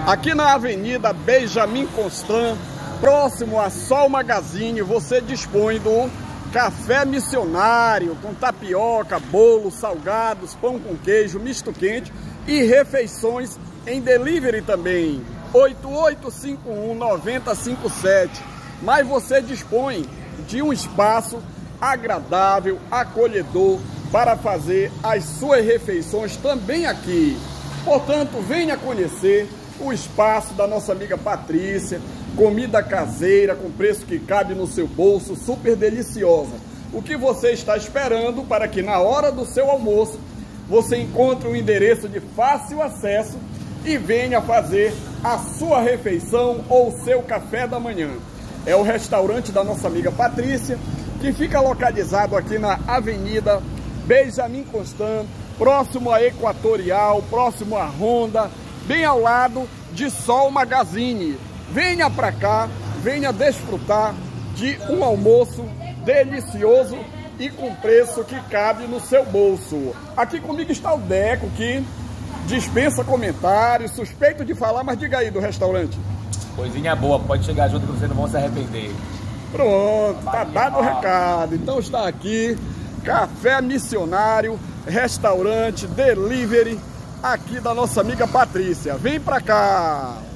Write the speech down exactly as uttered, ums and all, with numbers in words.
Aqui na Avenida Benjamin Constant, próximo a Sol Magazine, você dispõe do café missionário com tapioca, bolo, salgados, pão com queijo, misto quente e refeições em delivery também. oito oito cinco um, nove zero cinco sete. Mas você dispõe de um espaço agradável, acolhedor para fazer as suas refeições também aqui. Portanto, venha conhecer o espaço da nossa amiga Patrícia, comida caseira com preço que cabe no seu bolso, super deliciosa. O que você está esperando para que na hora do seu almoço você encontre um endereço de fácil acesso e venha fazer a sua refeição ou o seu café da manhã. É o restaurante da nossa amiga Patrícia, que fica localizado aqui na Avenida Benjamin Constant, próximo à Equatorial, próximo à Honda, bem ao lado de Sol Magazine. Venha para cá, venha desfrutar de um almoço delicioso e com preço que cabe no seu bolso. Aqui comigo está o Deco, que dispensa comentários, suspeito de falar, mas diga aí do restaurante. Coisinha boa, pode chegar junto que vocês não vão se arrepender. Pronto, tá dado o recado. Então está aqui, café missionário, restaurante, delivery, aqui da nossa amiga Patrícia. Vem pra cá!